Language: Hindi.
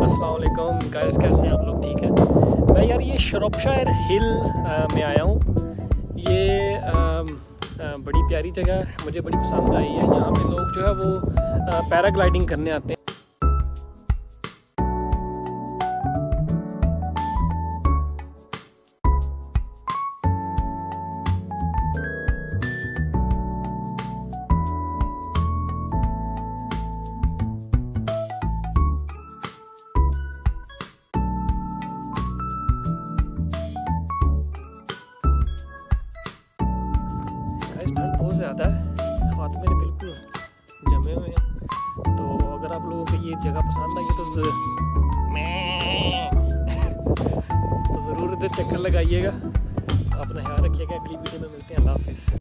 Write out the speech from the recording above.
अस्सलाम वालेकुम गाइस, कैसे हैं आप लोग? ठीक है। मैं यार ये श्रॉफशायर हिल में आया हूँ। ये बड़ी प्यारी जगह है, मुझे बड़ी पसंद आई है। यहाँ पे लोग जो है वो पैराग्लाइडिंग करने आते हैं। ठंड बहुत ज़्यादा है, हाथ मेरे बिल्कुल जमे हुए हैं। तो अगर आप लोगों को ये जगह पसंद आई तो ज़रूर इधर चक्कर लगाइएगा। अपना ख्याल रखिएगा। अगली वीडियो में मिलते हैं। अल्लाह हाफिज़।